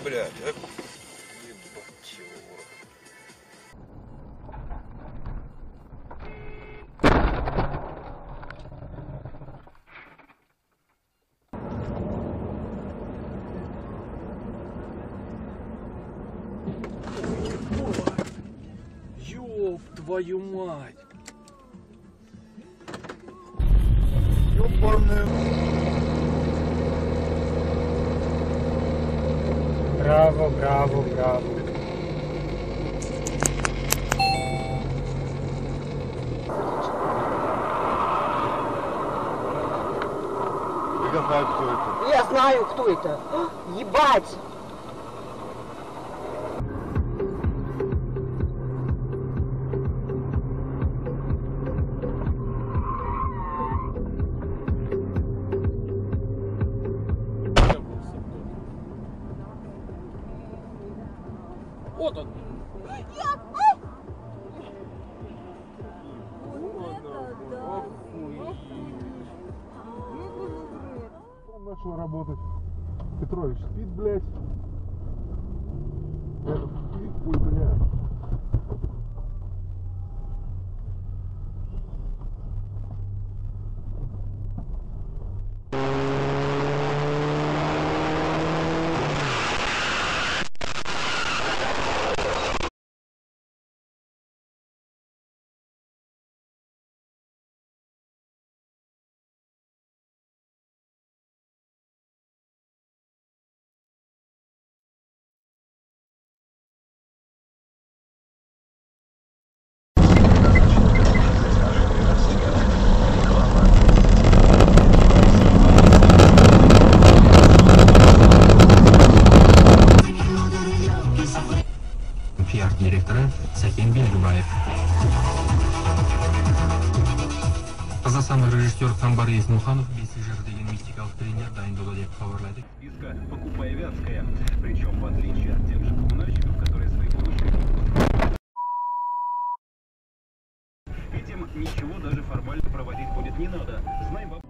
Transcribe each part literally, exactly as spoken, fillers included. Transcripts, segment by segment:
блядь. Ёб твою мать! Ёбаный. Браво, браво, браво. Я знаю, кто это. Я знаю, кто это. Ебать! Вот он. Он начал работать. Петрович спит, блядь. Этот спит, ой, блядь. пиар директоры Сакен Белгибаев. Қазақстандық режиссер Камбар Есмуханов бесінші жыр деген мистикалық тренер дайындады деп хабарлайды. Списка «Покупай Вятская». Причем, в отличие от тех же коммунальщиков, которые свои получили. Этим ничего даже формально проводить будет не надо. Знай, баб...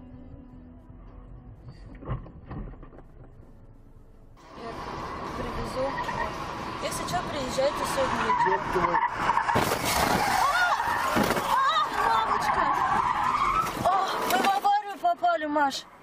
Привезу. Если что, приезжайте сегодня. Мамочка! О, мы в аварию попали, Маш.